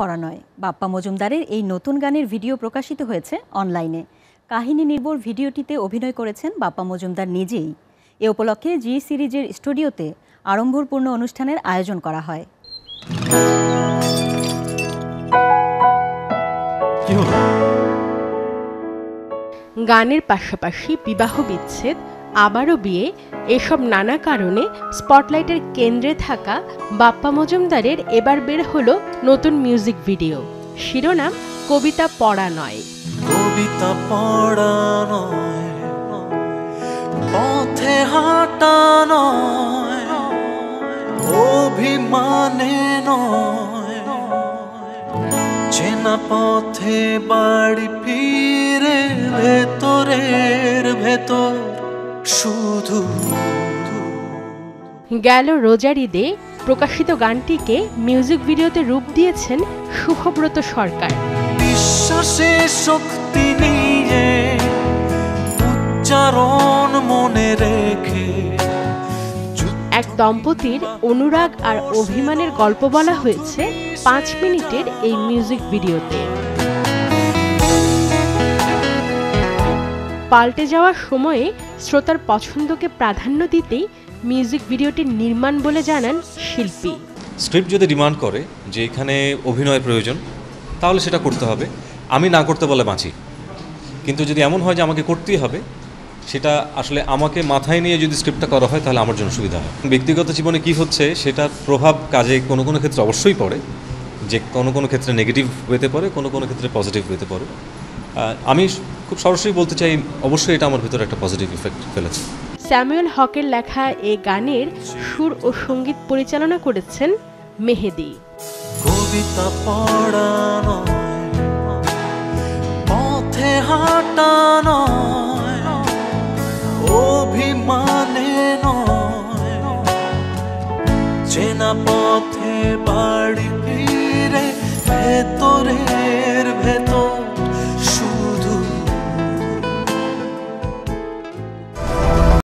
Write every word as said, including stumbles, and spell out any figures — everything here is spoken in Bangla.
পড়া নয় বাপ্পা মজুমদারের এই নতুন গানের ভিডিও প্রকাশিত হয়েছে অনলাইনে। কাহিনী নির্ভর ভিডিওটিতে অভিনয় করেছেন বাপ্পা মজুমদার নিজেই। এ উপলক্ষে জি সিরিজের স্টুডিওতে আড়ম্বরপূর্ণ অনুষ্ঠানের আয়োজন করা হয়। গানের পাশাপাশি বিবাহ বিচ্ছেদ, আবারও বিয়ে, এসব নানা কারণে স্পটলাইটের কেন্দ্রে থাকা বাপ্পা মজুমদারের এবার বের হলো নতুন মিউজিক ভিডিও। শিরোনাম কবিতা পড়া নয়। কবিতা পড়া নয়, পথে হাঁটা নয়, অভিমানে নয়, চেনা পথে বাড়ি ফিরে ভেতরের ভেতর শুধু। গেল রোজার ঈদে প্রকাশিত গানটিকে মিউজিক ভিডিওতে রূপ দিয়েছেন শুভব্রত সরকার। বিশ্বাসের শক্তি নিয়ে উচ্চারণ মনে রেখে এক দম্পতির অনুরাগ আর অভিমানের গল্প বলা হয়েছে পাঁচ মিনিটের এই মিউজিক ভিডিওতে। পাল্টে যাওয়ার সময়ে শ্রোতার পছন্দকে প্রাধান্য দিতেই মিউজিক ভিডিওটির নির্মাণ বলে জানান শিল্পী। স্ক্রিপ্ট যদি ডিমান্ড করে যে এখানে অভিনয় প্রয়োজন, তাহলে সেটা করতে হবে। আমি না করতে বলে বাঁচি, কিন্তু যদি এমন হয় যে আমাকে করতেই হবে, সেটা আসলে আমাকে মাথায় নিয়ে যদি স্ক্রিপ্টটা করা হয় তাহলে আমার জন্য সুবিধা হয়। ব্যক্তিগত জীবনে কি হচ্ছে সেটার প্রভাব কাজে কোনো কোনো ক্ষেত্রে অবশ্যই পড়ে, যে কোনো কোনো ক্ষেত্রে নেগেটিভ ওয়েতে পড়ে, কোনো কোনো ক্ষেত্রে পজিটিভ ওয়েতে পড়ে। আমি খুব সরাসরি বলতে চাই, অবশ্যই এটা আমার ভিতরে একটা পজিটিভ ইফেক্ট ফেলেছে। স্যামুয়েল হকের লেখা এই গানের সুর ও সঙ্গীত পরিচালনা করেছেন মেহেদি। কবিতা পড়া নয়, পথে হাঁটা নয়, অভিমানে নয়, চেনা পথে বাড়ি ফিরে ভেতরের